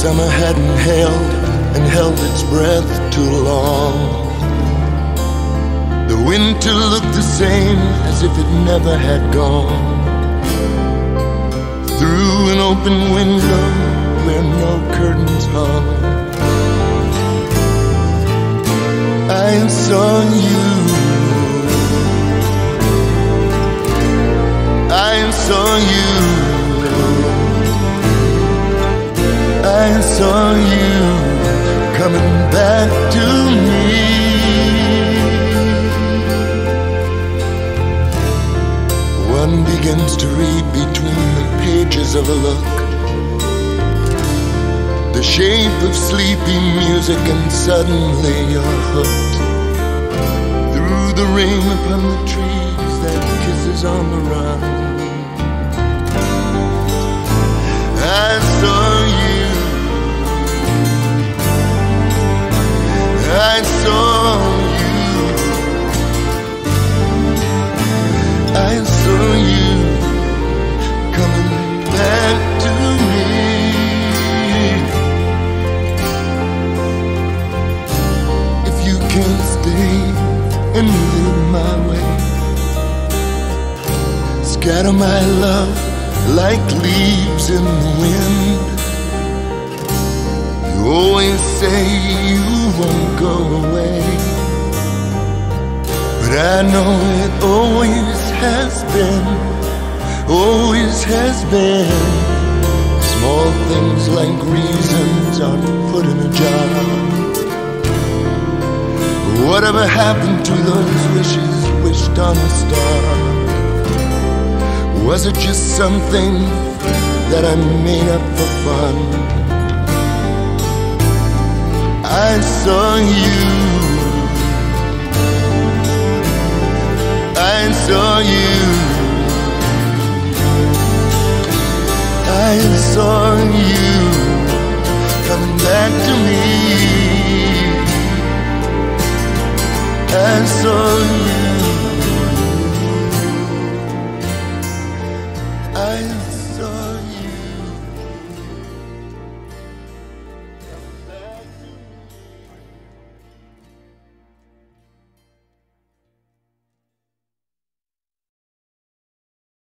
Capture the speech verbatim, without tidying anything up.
Summer hadn't held and held its breath too long. The winter looked the same as if it never had gone. Through an open window where no curtains hung, I saw you. I saw you. I saw you coming back to me. One begins to read between the pages of a look, the shape of sleepy music, and suddenly you're hooked. Through the rain upon the trees, that kisses on the run, I saw you. I saw you. I saw you coming back to me. If you can't stay and live my way, scatter my love like leaves in the wind. You always say you won't go away, but I know it always has been, always has been. Small things like reasons are put in a jar. Whatever happened to those wishes wished on a star? Was it just something that I made up for fun? I saw you. I saw you. I saw you come back to me. I saw you. I saw you.